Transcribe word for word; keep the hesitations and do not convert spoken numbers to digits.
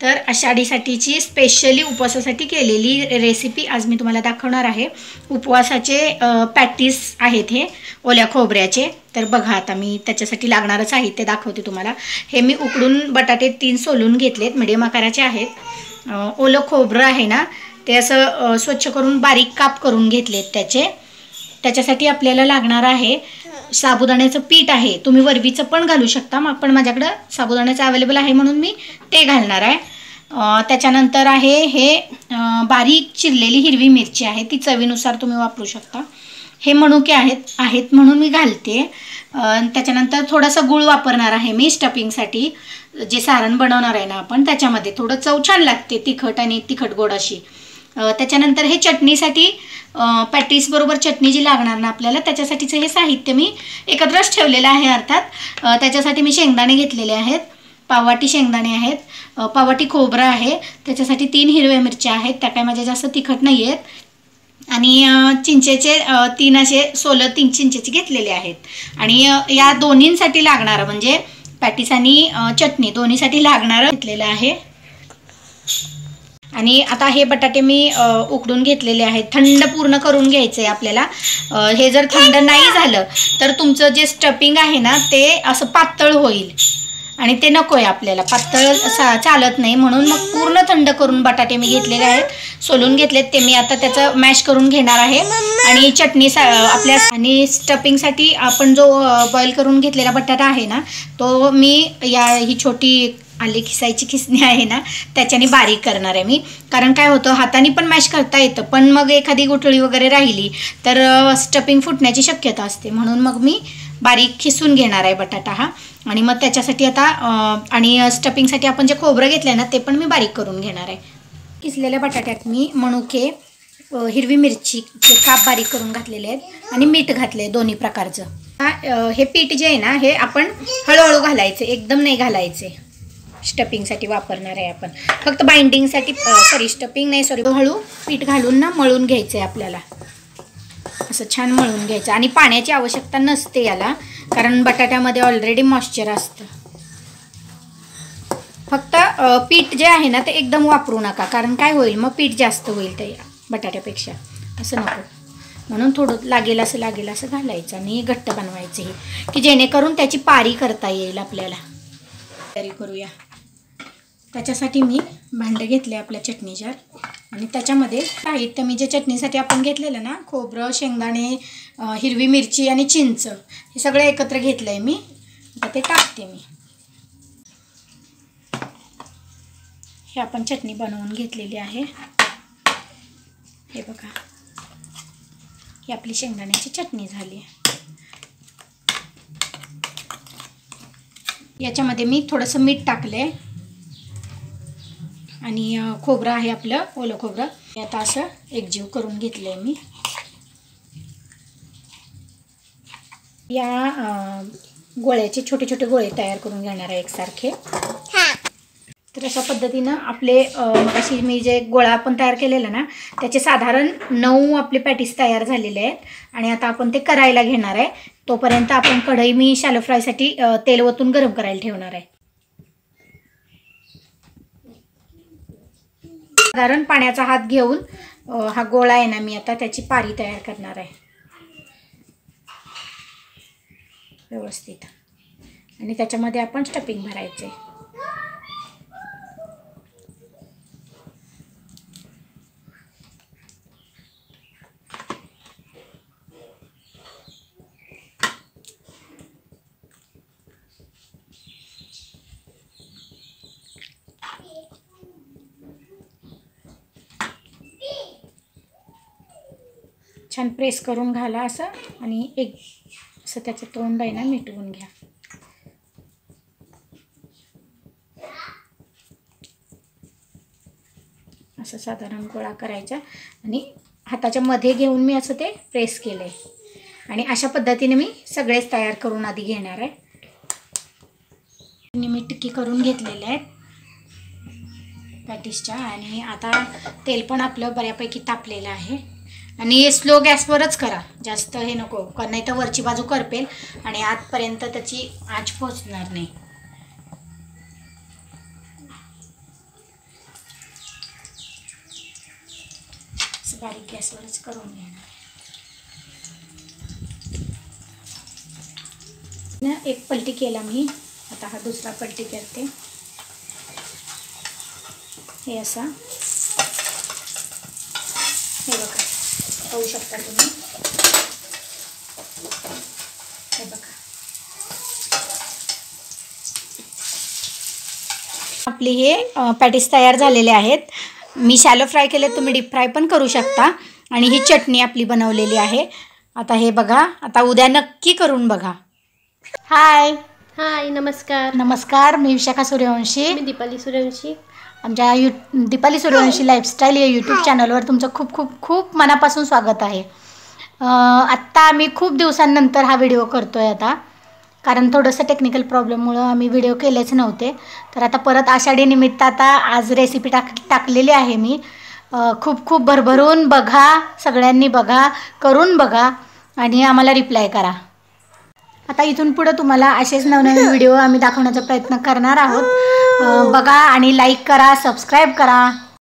तर आषाढीसाठीची स्पेशली उपवासासाठी केलेली रेसिपी आज मी तुम्हाला दाखवणार आहे। उपवासाचे पॅटीस आहेत हे ओल्या खोबऱ्याचे। तर बघा आता मी त्याच्यासाठी लागणारं साहित्य दाखवते तुम्हाला। हे मी उकडून बटाटे तीन सोलून घेतलेत, मिडियम आकाराचे आहेत। ओलं खोबरं आहे ना ते असं स्वच्छ करून बारीक काप करून घेतलेत त्याचे। त्याच्यासाठी आपल्याला लागणार आहे साबुदाण्याचं पीठ आहे, तुम्ही वरवीचं पण घालू शकता, मग पण माझ्याकडे साबुदाण्याचं अवेलेबल आहे म्हणून मी ते घालणार आहे। त्याच्यानंतर आहे हे बारीक चिरलेली हिरवी मिरची आहे, ती चवीनुसार तुम्ही वापरू शकता। हे मनुके आहेत आहेत म्हणून मी घालते। त्याच्यानंतर थोडासा गूळ वापरणार आहे मी स्टफिंगसाठी, जे सारण बनवणार आहे ना आपण त्याच्यामध्ये थोडं चव छान लागते, तिखट आणि तिखट गोड अशी। त्याच्यानंतर हे चटणीसाठी पॅटीस बरोबर चटणी जी लागणार ना आपल्याला त्याच्यासाठीचं हे साहित्य मी एकत्रच ठेवलेलं आहे। अर्थात त्याच्यासाठी मी शेंगदाणे घेतलेले आहेत, पाववाटी शेंगदाणे आहेत, पाववाटी खोबरं आहे, त्याच्यासाठी तीन हिरव्या मिरच्या आहेत, त्या काय माझ्या जास्त तिखट नाही आहेत, आणि चिंचेचे तीन असे सोलं तीन चिंचेचे घेतलेले आहेत। आणि या दोन्हींसाठी लागणारं म्हणजे पॅटीस आणि चटणी दोन्हीसाठी लागणारं घेतलेलं आहे। आणि आता हे बटाटे मी उकडून घेतलेले आहेत, थंड पूर्ण करून घ्यायचं आहे आपल्याला। हे जर थंड नाही झालं तर तुमचं जे स्टफिंग आहे ना ते असं पातळ होईल आणि ते नको आहे आपल्याला, पातळ चालत नाही, म्हणून मग पूर्ण थंड करून बटाटे मी घेतलेले आहेत, सोलून घेतलेत ते मी आता त्याचं मॅश करून घेणार आहे। आणि चटणी आपल्या आणि स्टफिंगसाठी आपण जो बॉईल करून घेतलेला बटाटा आहे ना तो मी या ही छोटी आले खिसायची खिसणी आहे ना त्याच्याने बारीक करणार आहे मी, कारण काय होतं हाताने पण मॅश करता येतं पण मग एखादी गुठळी वगैरे राहिली तर स्टफिंग फुटण्याची शक्यता असते, म्हणून मग मी बारीक खिसून घेणार आहे बटाटा हा। आणि मग त्याच्यासाठी आता आणि स्टफिंगसाठी आपण जे खोबरं घेतलं ना ते पण मी बारीक करून घेणार आहे। किसलेल्या बटाट्यात मी मनुके, हिरवी मिरचीचे काप बारीक करून घातलेले आहेत आणि मीठ घातले दोन्ही प्रकारचं। हे पीठ जे आहे ना हे आपण हळूहळू घालायचे, एकदम नाही घालायचे। स्टफिंगसाठी वापरणार आहे आपण, फक्त बाइंडिंगसाठी सॉरी स्टफिंग नाही सॉरी हळू पीठ घालून ना मळून घ्यायचं आहे आपल्याला, असं छान मळून घ्यायचं। आणि पाण्याची आवश्यकता नसते याला, कारण बटाट्यामध्ये ऑलरेडी मॉइश्चर असतं। फक्त पीठ जे आहे ना ते एकदम वापरू नका, कारण काय होईल मग पीठ जास्त होईल ते बटाट्यापेक्षा, असं नको, म्हणून थोडं लागेल असं लागेल असं घालायचं आणि घट्ट बनवायचं हे, की जेणेकरून त्याची पारी करता येईल आपल्याला। तयारी करूया। त्याच्यासाठी मी भांडं घेतले आपल्या चटणीच्या, आणि त्याच्यामध्ये साहित्य मी जे चटणीसाठी आपण घेतलेलं ना खोबरं, शेंगदाणे, हिरवी मिरची आणि चिंच हे सगळं एकत्र घेतलं आहे मी। आता ते टाकते मी। हे आपण चटणी बनवून घेतलेली आहे, हे बघा ही आपली शेंगदाण्याची चटणी झाली आहे। याच्यामध्ये मी थोडंसं मीठ टाकले आणि खोबरं आहे आपलं ओलं खोबरं, आता असं एकजीव करून घेतलं आहे मी। या गोळ्याचे छोटे छोटे गोळे तयार करून घेणार आहे एकसारखे। तर अशा पद्धतीनं आपले अशी मी जे गोळा आपण तयार केलेला ना त्याचे साधारण नऊ आपले पॅटीस तयार झालेले आहेत, आणि आता आपण ते करायला घेणार आहे। तोपर्यंत आपण कढई मी शॅलो फ्रायसाठी तेल ओतून गरम करायला ठेवणार आहे। साधारण पाण्याचा हात घेऊन हा गोळा आहे ना मी आता त्याची पारी तयार करणार आहे व्यवस्थित, आणि त्याच्यामध्ये आपण स्टफिंग भरायचे। छान प्रेस करून घाला असं, आणि एक असं त्याचं तोंड आहे ना मिटवून घ्या। असं साधारण गोळा करायचा आणि हाताच्या मध्ये घेऊन मी असं ते प्रेस केलंय, आणि अशा पद्धतीने मी सगळेच तयार करून आधी घेणार आहे। मी टिक्की करून घेतलेले आहेत पॅटीसच्या, आणि आता तेल पण आपलं बऱ्यापैकी तापलेलं आहे, आणि स्लो गॅसवरच करा, जास्त हे नको, कारण नाही तर वरची बाजू करपेल आणि आतपर्यंत त्याची आच पोचणार नाही। बारीक गॅसवरच करून घेणार. एक पलटी केला मी, आता हा दुसरा पलटी करते. हे असा, हे बघा पाहू शकता तुम्ही, हे बघा आपले हे पॅटीस तयार झालेले आहेत. मी शॅलो फ्राय केले, तुम्ही डीप फ्राय पण करू शकता. आणि ही चटणी आपली बनवलेली आहे. आता हे बघा, आता उद्या नक्की करून बघा. हाय हाय, नमस्कार. नमस्कार, मी विशाखा सूर्यवंशी. मी दीपाली सूर्यवंशी. आमच्या यू दीपाली सूर्यवंशी लाईफस्टाईल या यूट्यूब चॅनलवर तुमचं खूप खूप खूप मनापासून स्वागत आहे. आत्ता आम्ही खूप दिवसांनंतर हा व्हिडिओ करतो आहे आता, कारण थोडंसं टेक्निकल प्रॉब्लेममुळं आम्ही व्हिडिओ केलेच नव्हते. तर आता परत आषाढी निमित्त आता आज रेसिपी टाक टाकलेली आहे मी. खूप खूप भरभरून बघा, सगळ्यांनी बघा, करून बघा आणि आम्हाला रिप्लाय करा. आता इथून पुढे तुम्हाला असेच नवनवीन व्हिडिओ आम्ही दाखवण्याचा प्रयत्न करणार आहोत. बघा आणि लाईक करा, सबस्क्राईब करा.